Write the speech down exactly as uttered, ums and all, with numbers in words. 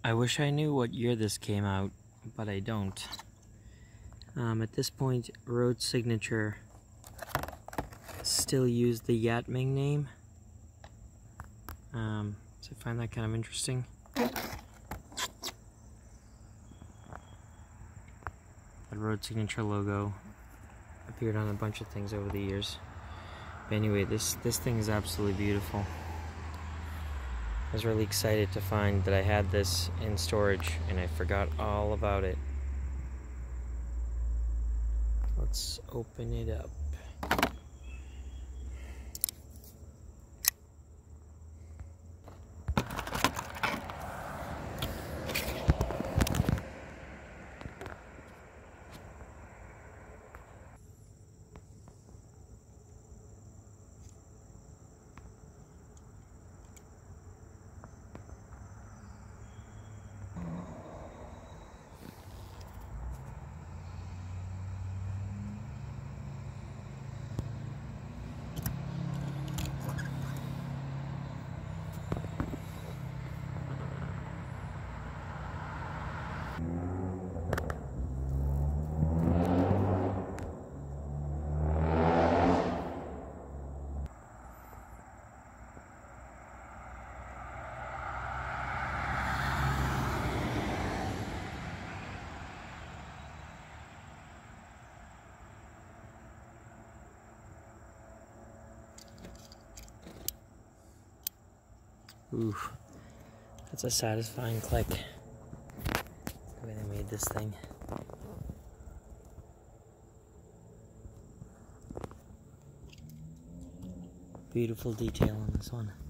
I wish I knew what year this came out, but I don't. Um, at this point, Road Signature still used the Yatming name, um, so I find that kind of interesting. The Road Signature logo appeared on a bunch of things over the years. But anyway, this, this thing is absolutely beautiful. I was really excited to find that I had this in storage, and I forgot all about it. Let's open it up. Ooh, that's a satisfying click. The way they made this thing. Beautiful detail on this one.